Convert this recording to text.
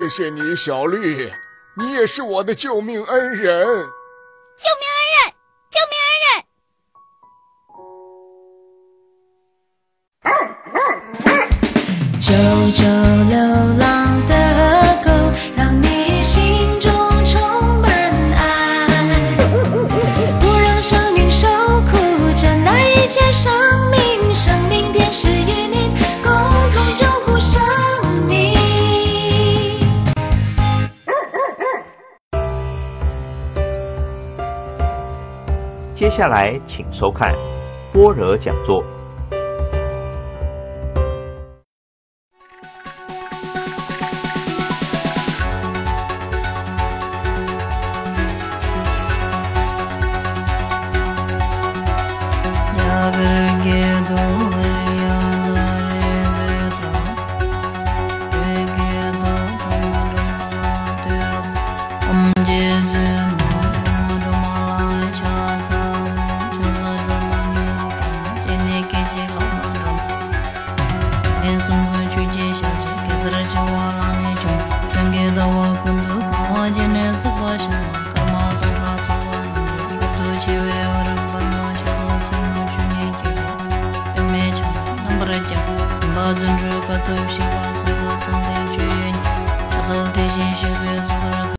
谢谢你，小绿，你也是我的救命恩人。救命恩人， 救命恩人！ 救救流浪的狗，让你心中充满爱，不让生命受苦，珍爱一切生命，生命便是与您共同救护生命。 接下来请收看般若讲座。 尊主可都希望